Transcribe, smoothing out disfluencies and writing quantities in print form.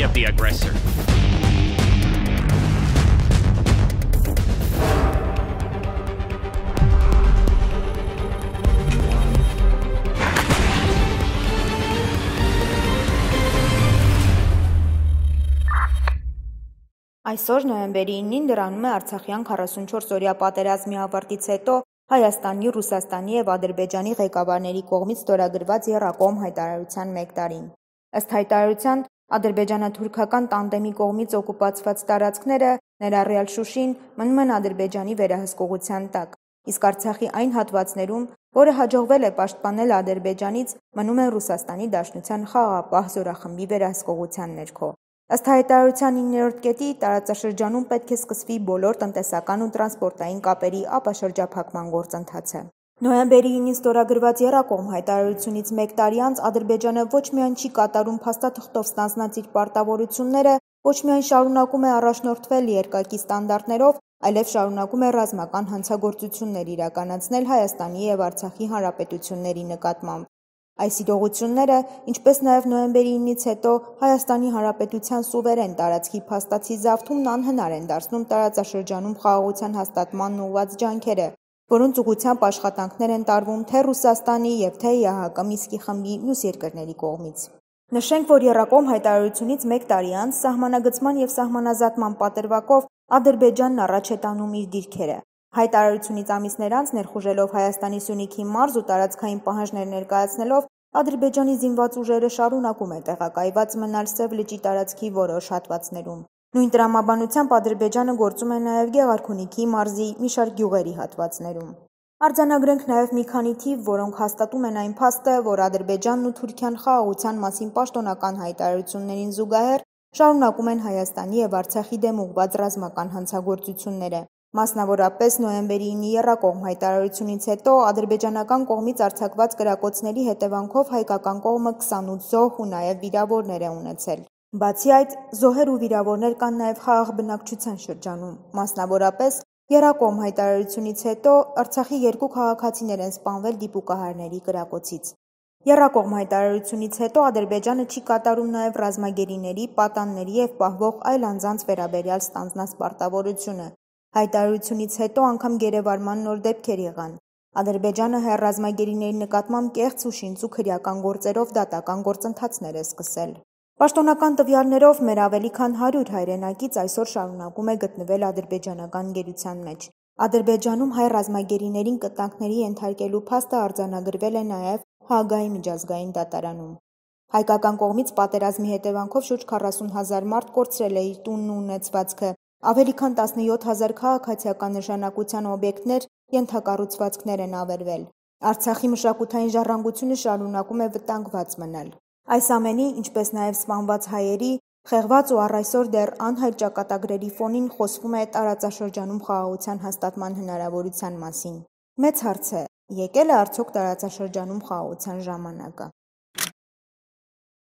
of the aggressor. Այսօր նոյեմբերի 9-ին լրանում է Արցախյան 44-օրյա պատերազմի ավարտից հետո Հայաստանի, Ռուսաստանի և Ադրբեջանի ղեկավարների կողմից ստորագրված եռակողմ հայտարարության 1 տարին։ Ըստ հայտարարության, ադրբեջանա-թուրքական տանդեմի կողմից օկուպացված տարածքները, ներառյալ Շուշին, մնում են Ադրբեջանի վերահսկողության տակ, իսկ Արցախի այն հատվածներում, որը հաջողվել է պաշտպանել Ադրբեջանից, մնում են Ռուսաստանի Դաշնության խաղաղապահ զորախմբի վերահսկողության ներքո։ Ըստ հայտարարության 9-րդ կետի, տարածաշրջանում պետք է սկսվի բոլոր տնտեսական ու տրանսպորտային կապերի ապաշրջափակման գործընթացը։ Նոյեմբերի 9-ին ստորագրված եռակողմ հայտարարությունից 1 տարի անց Ադրբեջանը ոչ միայն չի կատարում փաստաթղթով ստանձնած իր պարտավորությունները, ոչ միայն շարունակում է առաջնորդվել երկակի ստանդարտներով, այլև շարունակում է ռազմական հանցագործություններ իրականացնել Հայաստանի և Արցախի հանրապետությունների նկատմամբ։ Այս իրողությունները, ինչպես նաև նոյեմբերի 9-ից հետո Հայաստանի Հանրապետության սուվերեն տարածքի փաստացի զավթումն անհնար են դարձնում տարածաշրջանում խաղաղության հաստատմանն ուղղված ջանքերը, որոնց ուղղությամբ աշխատանքներ են տարվում թե Ռուսաստանի և թե ԵԱՀԿ Մինսկի խմբի մյուս երկրների կողմից։ Նշենք, որ եռակողմ հայտարարությունից 1 տարի անց սահմանագծման և սահմանազատման պատրվակով Ադրբեջանն առաջ է տանում իր դիրքերը։ Հայտարարությունից ամիսներ անց ներխուժելով Հայաստանի Սյունիքի մարզ ու տարածքային պահանջներ ներկայացնելով, Ադրբեջանի զինված ուժերը շարունակում է տեղակայված մնալ Սև լճի տարածքի որոշ հատվածներում։ Նույն տրամաբանությամբ Ադրբեջանը գործում է նաև Գեղարքունիքի մարզի մի շարք գյուղերի հատվածներում։ Արձանագրենք նաև մի քանի թիվ, որոնք հաստատում են այն փաստը, որ Ադրբեջանն ու Թուրքիան խաղաղության մասին պաշտոնական հայտարարություններին զուգահեռ շարունակում են Հայաստանի և Արցախի դեմ ուղղված ռազմական հանցագործությունները։ Մասնավորապես նոյեմբերի 9-ի եռակողմ հայտարարությունից հետո ադրբեջանական կողմից արձակված կրակոցների հետևանքով հայկական կողմը 28 զոհ ու նաև վիրավորներ է ունեցել։ Բացի այդ, զոհեր ու վիրավորներ կան նաև խաղաղ բնակչության շրջանում։ Մասնավորապես, եռակողմ հայտարարությունից հետո Արցախի 2 քաղաքացիներ են սպանվել դիպուկահարների կրակոցից։ Եռակողմ հայտարարությունից հետո Ադրբեջանը չի կատարում նաև ռազմագերիների, պատանների և պահվող այլ անձանց վերաբերյալ ստանձնած պարտավորությունը։ Հայտարարությունից հետո անգամ գերեվարման նոր դեպքեր եղան։ Ադրբեջանը հայ ռազմագերիների նկատմամբ կեղծ ու շինծու քրեական գործերով դատական գործընթացներ է սկսել։ Պաշտոնական տվյալներով մեր ավելի քան 100 հայրենակից այսօր շարունակում է գտնվել ադրբեջանական գերության մեջ։ Ադրբեջանում հայ ռազմագերիներին կտանքների ենթարկելու փաստը արձանագրվել է նաև Հաագայի միջազգային դատարանում։ Հայկական կողմից պատերազմի հետևանքով շուրջ 40,000 մարդ կորցրել է իր տունն ու ունեցվածքը, ավելի քան 17,000 քաղաքացիական նշանակության օբյեկտներ, ենթակառուցվածքներ են ավերվել։ Արցախի մշակութային ժառանգությունը շարունակում է վտանգված մնալ։ Այս ամենի, ինչպես նաև սպանված հայերի, խեղված ու առ այսօր դեռ անհայտ ճակատագրերի ֆոնին խոսվում է տարածաշրջանում խաղաղության հաստատման հնարավորության մասին։ Մեծ հարց է՝ եկել է արդյոք տարածաշրջանում խաղաղության ժամանակը։